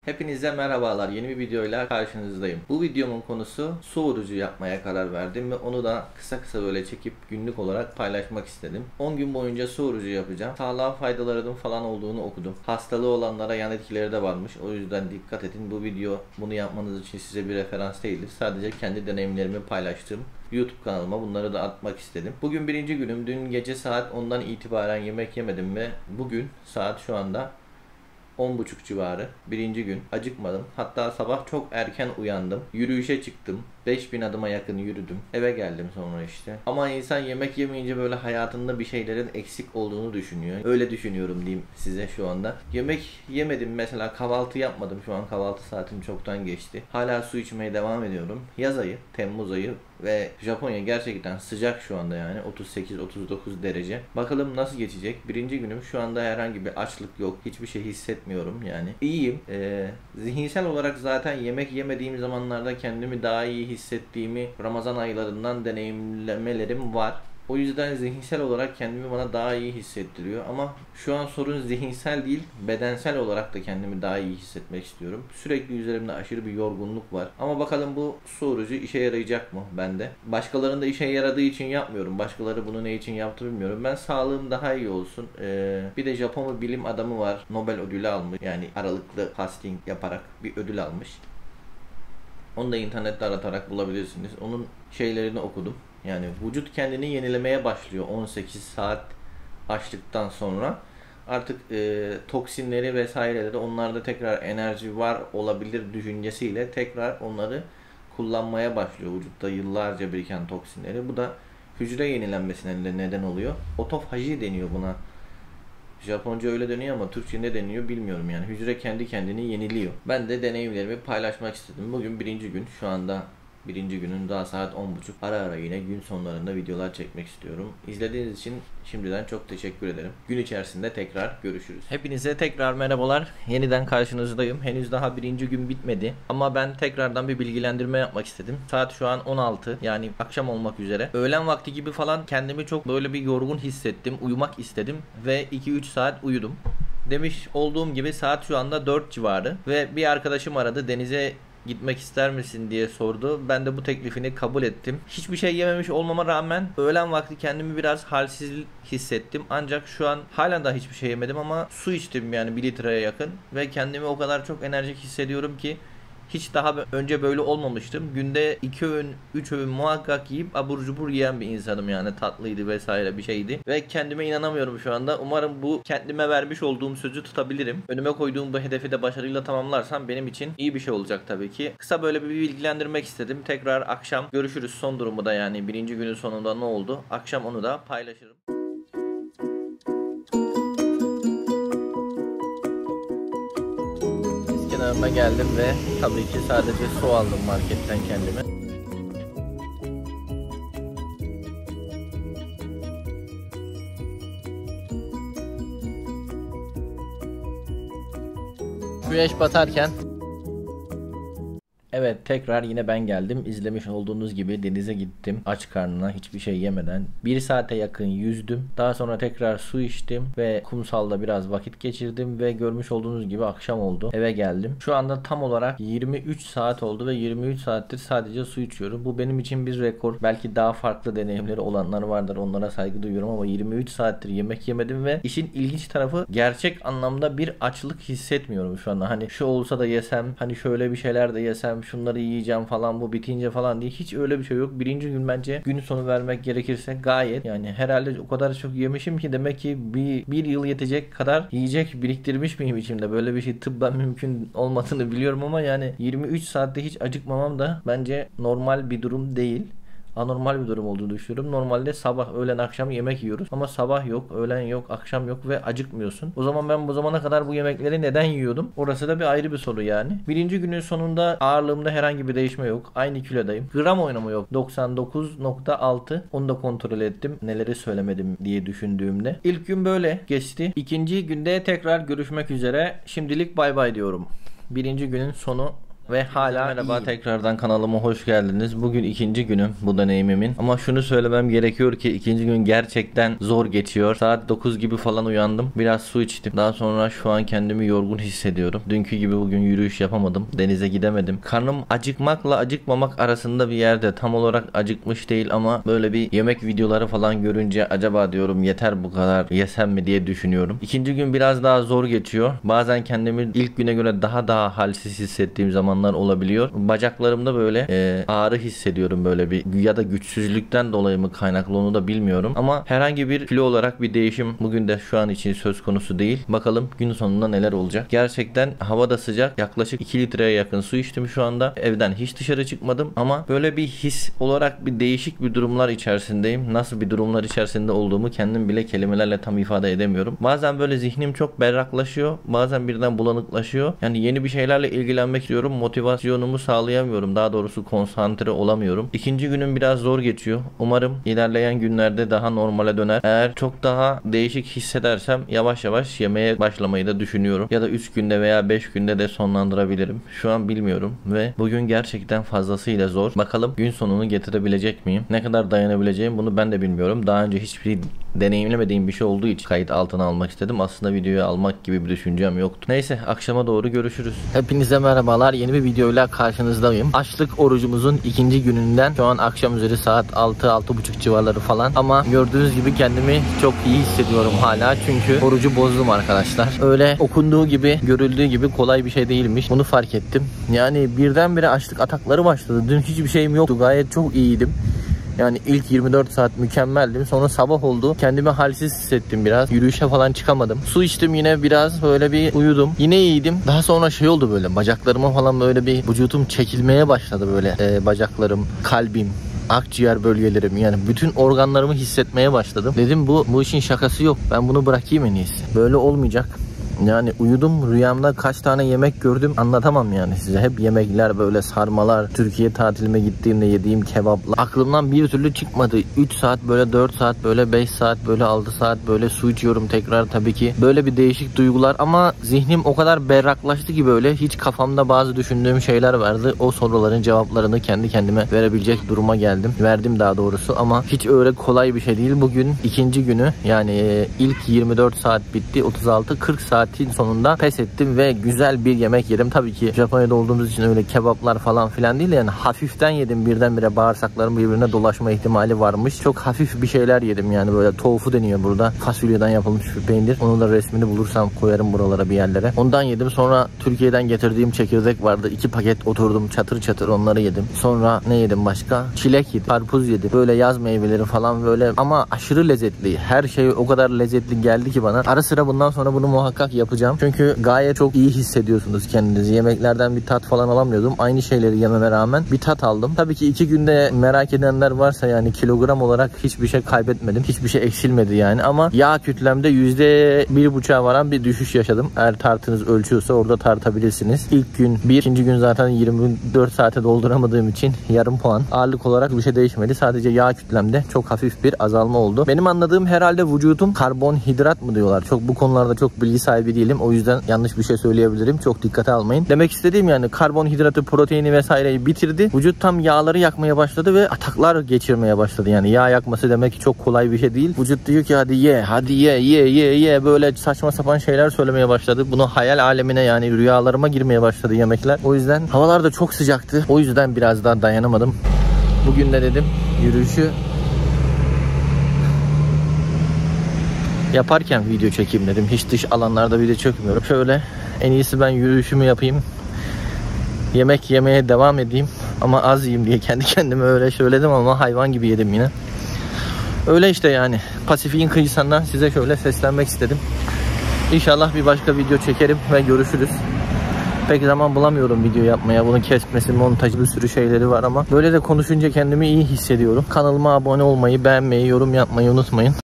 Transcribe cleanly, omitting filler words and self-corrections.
Hepinize merhabalar. Yeni bir videoyla karşınızdayım. Bu videomun konusu su orucu yapmaya karar verdim ve onu da kısa kısa böyle çekip günlük olarak paylaşmak istedim. 10 gün boyunca su orucu yapacağım. Sağlığa faydalarının falan olduğunu okudum. Hastalığı olanlara yan etkileri de varmış. O yüzden dikkat edin. Bu video bunu yapmanız için size bir referans değildir. Sadece kendi deneyimlerimi paylaştığım YouTube kanalıma bunları da atmak istedim. Bugün birinci günüm. Dün gece saat 10'dan itibaren yemek yemedim ve bugün saat şu anda 10.30 civarı. Birinci gün. Acıkmadım. Hatta sabah çok erken uyandım. Yürüyüşe çıktım. 5000 adıma yakın yürüdüm. Eve geldim sonra işte. Ama insan yemek yemeyince böyle hayatında bir şeylerin eksik olduğunu düşünüyor. Öyle düşünüyorum diyeyim size şu anda. Yemek yemedim mesela, kahvaltı yapmadım. Şu an kahvaltı saatim çoktan geçti. Hala su içmeye devam ediyorum. Yaz ayı, Temmuz ayı ve Japonya gerçekten sıcak şu anda yani 38-39 derece. Bakalım nasıl geçecek. Birinci günüm, şu anda herhangi bir açlık yok. Hiçbir şey hissetmiyorum yani. İyiyim. Zihinsel olarak zaten yemek yemediğim zamanlarda kendimi daha iyi hissettiğimi Ramazan aylarından deneyimlemelerim var. O yüzden zihinsel olarak kendimi bana daha iyi hissettiriyor. Ama şu an sorun zihinsel değil, bedensel olarak da kendimi daha iyi hissetmek istiyorum. Sürekli üzerimde aşırı bir yorgunluk var. Ama bakalım bu su orucu işe yarayacak mı bende? Başkalarında işe yaradığı için yapmıyorum. Başkaları bunu ne için yaptı bilmiyorum. Ben sağlığım daha iyi olsun. Bir de Japon bir bilim adamı var. Nobel ödülü almış. Yani aralıklı fasting yaparak bir ödül almış. Onu da internette aratarak bulabilirsiniz. Onun şeylerini okudum. Yani vücut kendini yenilemeye başlıyor 18 saat açlıktan sonra. Artık toksinleri vesaireleri, onlarda tekrar enerji var olabilir düşüncesiyle tekrar onları kullanmaya başlıyor vücutta yıllarca biriken toksinleri. Bu da hücre yenilenmesine de neden oluyor. Otofaji deniyor buna. Japonca öyle deniyor ama Türkçe ne deniyor bilmiyorum yani. Hücre kendi kendini yeniliyor. Ben de deneyimlerimi paylaşmak istedim. Bugün birinci gün. Şu anda birinci günün daha saat 10.30. Ara ara yine gün sonlarında videolar çekmek istiyorum. İzlediğiniz için şimdiden çok teşekkür ederim. Gün içerisinde tekrar görüşürüz. Hepinize tekrar merhabalar. Yeniden karşınızdayım. Henüz daha birinci gün bitmedi. Ama ben tekrardan bir bilgilendirme yapmak istedim. Saat şu an 16. Yani akşam olmak üzere. Öğlen vakti gibi falan kendimi çok böyle bir yorgun hissettim. Uyumak istedim. Ve 2-3 saat uyudum. Demiş olduğum gibi saat şu anda 4 civarı. Ve bir arkadaşım aradı. Denize gitmek ister misin diye sordu. Ben de bu teklifini kabul ettim. Hiçbir şey yememiş olmama rağmen öğlen vakti kendimi biraz halsiz hissettim. Ancak şu an halen daha hiçbir şey yemedim ama su içtim yani 1 litreye yakın. Ve kendimi o kadar çok enerjik hissediyorum ki hiç daha önce böyle olmamıştım. Günde 2 öğün, 3 öğün muhakkak yiyip abur cubur yiyen bir insanım yani. Tatlıydı vesaire bir şeydi. Ve kendime inanamıyorum şu anda. Umarım bu kendime vermiş olduğum sözü tutabilirim. Önüme koyduğum bu hedefi de başarıyla tamamlarsam benim için iyi bir şey olacak tabii ki. Kısa böyle bir bilgilendirmek istedim. Tekrar akşam görüşürüz son durumu da, yani birinci günün sonunda ne oldu? Akşam onu da paylaşırım. Kenarına geldim ve tabii ki sadece su aldım marketten kendime. Güneş batarken evet, tekrar yine ben geldim. İzlemiş olduğunuz gibi denize gittim. Aç karnına, hiçbir şey yemeden. 1 saate yakın yüzdüm. Daha sonra tekrar su içtim ve kumsalda biraz vakit geçirdim ve görmüş olduğunuz gibi akşam oldu. Eve geldim. Şu anda tam olarak 23 saat oldu ve 23 saattir sadece su içiyorum. Bu benim için bir rekor. Belki daha farklı deneyimleri olanlar vardır. Onlara saygı duyuyorum ama 23 saattir yemek yemedim ve işin ilginç tarafı, gerçek anlamda bir açlık hissetmiyorum şu anda. Hani şu olsa da yesem, hani şöyle bir şeyler de yesem, şunları yiyeceğim falan bu bitince falan diye, hiç öyle bir şey yok. Birinci gün bence gün sonu vermek gerekirse gayet, yani herhalde o kadar çok yemişim ki demek ki bir yıl yetecek kadar yiyecek biriktirmiş miyim içimde. Böyle bir şey tıbben mümkün olmadığını biliyorum ama yani 23 saatte hiç acıkmamam da bence normal bir durum değil. Anormal bir durum olduğunu düşünüyorum. Normalde sabah, öğlen, akşam yemek yiyoruz. Ama sabah yok, öğlen yok, akşam yok ve acıkmıyorsun. O zaman ben bu zamana kadar bu yemekleri neden yiyordum? Orası da bir ayrı bir soru yani. Birinci günün sonunda ağırlığımda herhangi bir değişme yok. Aynı kilodayım. Gram oynama yok. 99.6. Onu da kontrol ettim. Neleri söylemedim diye düşündüğümde. İlk gün böyle geçti. İkinci günde tekrar görüşmek üzere. Şimdilik bay bay diyorum. Birinci günün sonu Ve hala merhaba, tekrardan kanalıma hoş geldiniz. Bugün ikinci günüm bu deneyimimin. Ama şunu söylemem gerekiyor ki ikinci gün gerçekten zor geçiyor. Saat 9 gibi falan uyandım. Biraz su içtim. Daha sonra şu an kendimi yorgun hissediyorum. Dünkü gibi bugün yürüyüş yapamadım. Denize gidemedim. Karnım acıkmakla acıkmamak arasında bir yerde. Tam olarak acıkmış değil ama böyle bir yemek videoları falan görünce acaba diyorum yeter bu kadar yesem mi diye düşünüyorum. İkinci gün biraz daha zor geçiyor. Bazen kendimi ilk güne göre daha halsiz hissettiğim zamanlar olabiliyor. Bacaklarımda böyle ağrı hissediyorum, böyle bir, ya da güçsüzlükten dolayı mı kaynaklı onu da bilmiyorum. Ama herhangi bir kilo olarak bir değişim bugün de şu an için söz konusu değil. Bakalım gün sonunda neler olacak. Gerçekten hava da sıcak. Yaklaşık 2 litreye yakın su içtim şu anda. Evden hiç dışarı çıkmadım ama böyle bir his olarak bir değişik bir durumlar içerisindeyim. Nasıl bir durumlar içerisinde olduğumu kendim bile kelimelerle tam ifade edemiyorum. Bazen böyle zihnim çok berraklaşıyor. Bazen birden bulanıklaşıyor. Yani yeni bir şeylerle ilgilenmek istiyorum. Motivasyonumu sağlayamıyorum. Daha doğrusu konsantre olamıyorum. İkinci günüm biraz zor geçiyor. Umarım ilerleyen günlerde daha normale döner. Eğer çok daha değişik hissedersem yavaş yavaş yemeye başlamayı da düşünüyorum. Ya da 3 günde veya 5 günde de sonlandırabilirim. Şu an bilmiyorum ve bugün gerçekten fazlasıyla zor. Bakalım gün sonunu getirebilecek miyim? Ne kadar dayanabileceğim bunu ben de bilmiyorum. Daha önce hiçbir deneyimlemediğim bir şey olduğu için kayıt altına almak istedim. Aslında videoyu almak gibi bir düşüncem yoktu. Neyse, akşama doğru görüşürüz. Hepinize merhabalar. Yeni bir videoyla karşınızdayım. Açlık orucumuzun ikinci gününden şu an akşam üzeri saat 6-6.30 civarları falan. Ama gördüğünüz gibi kendimi çok iyi hissediyorum hala. Çünkü orucu bozdum arkadaşlar. Öyle okunduğu gibi, görüldüğü gibi kolay bir şey değilmiş. Bunu fark ettim. Yani birdenbire açlık atakları başladı. Dün hiçbir şeyim yoktu. Gayet çok iyiydim. Yani ilk 24 saat mükemmeldim. Sonra sabah oldu. Kendimi halsiz hissettim biraz. Yürüyüşe falan çıkamadım. Su içtim yine biraz. Böyle bir uyudum. Yine iyiydim. Daha sonra şey oldu böyle. Bacaklarıma falan böyle bir vücudum çekilmeye başladı böyle. Bacaklarım, kalbim, akciğer bölgelerim, yani bütün organlarımı hissetmeye başladım. Dedim bu işin şakası yok. Ben bunu bırakayım en iyisi. Böyle olmayacak. Yani uyudum, rüyamda kaç tane yemek gördüm anlatamam yani size. Hep yemekler, böyle sarmalar, Türkiye tatilime gittiğimde yediğim kebaplar. Aklımdan bir türlü çıkmadı. 3 saat böyle, 4 saat böyle, 5 saat böyle, 6 saat böyle su içiyorum tekrar tabii ki. Böyle bir değişik duygular ama zihnim o kadar berraklaştı ki böyle hiç kafamda bazı düşündüğüm şeyler vardı. O soruların cevaplarını kendi kendime verebilecek duruma geldim. Verdim daha doğrusu ama hiç öyle kolay bir şey değil. Bugün ikinci günü, yani ilk 24 saat bitti. 36-40 saat sonunda pes ettim ve güzel bir yemek yedim. Tabii ki Japonya'da olduğumuz için öyle kebaplar falan filan değil, yani hafiften yedim. Birdenbire bağırsaklarım birbirine dolaşma ihtimali varmış. Çok hafif bir şeyler yedim, yani böyle tofu deniyor burada. Fasulyeden yapılmış bir peynir. Onun da resmini bulursam koyarım buralara bir yerlere. Ondan yedim. Sonra Türkiye'den getirdiğim çekirdek vardı. 2 paket oturdum çatır çatır onları yedim. Sonra ne yedim başka? Çilek yedim. Karpuz yedim. Böyle yaz meyveleri falan böyle ama aşırı lezzetli. Her şey o kadar lezzetli geldi ki bana. Ara sıra bundan sonra bunu muhakkak yapacağım. Çünkü gayet çok iyi hissediyorsunuz kendinizi. Yemeklerden bir tat falan alamıyordum. Aynı şeyleri yememe rağmen bir tat aldım. Tabii ki 2 günde merak edenler varsa, yani kilogram olarak hiçbir şey kaybetmedim. Hiçbir şey eksilmedi yani. Ama yağ kütlemde %1,5'a varan bir düşüş yaşadım. Eğer tartınız ölçüyorsa orada tartabilirsiniz. İlk gün 1, ikinci gün zaten 24 saate dolduramadığım için yarım puan. Ağırlık olarak bir şey değişmedi. Sadece yağ kütlemde çok hafif bir azalma oldu. Benim anladığım herhalde vücudum karbonhidrat mı diyorlar. Çok bu konularda çok bilgi sahibi değilim. O yüzden yanlış bir şey söyleyebilirim. Çok dikkate almayın. Demek istediğim, yani karbonhidratı, proteini vesaireyi bitirdi. Vücut tam yağları yakmaya başladı ve ataklar geçirmeye başladı. Yani yağ yakması demek ki çok kolay bir şey değil. Vücut diyor ki hadi ye, hadi ye. Böyle saçma sapan şeyler söylemeye başladı. Bunu hayal alemine, yani rüyalarıma girmeye başladı yemekler. O yüzden havalar da çok sıcaktı. O yüzden biraz daha dayanamadım. Bugün de dedim yürüyüşü yaparken video çekeyim dedim. Hiç dış alanlarda video çekmiyorum. Şöyle en iyisi ben yürüyüşümü yapayım. Yemek yemeye devam edeyim. Ama az yiyeyim diye kendi kendime öyle söyledim ama hayvan gibi yedim yine. Öyle işte yani. Pasifik'in kıyısından size şöyle seslenmek istedim. İnşallah bir başka video çekerim ve görüşürüz. Pek zaman bulamıyorum video yapmaya. Bunu kesmesi, montajı, bir sürü şeyleri var ama böyle de konuşunca kendimi iyi hissediyorum. Kanalıma abone olmayı, beğenmeyi, yorum yapmayı unutmayın.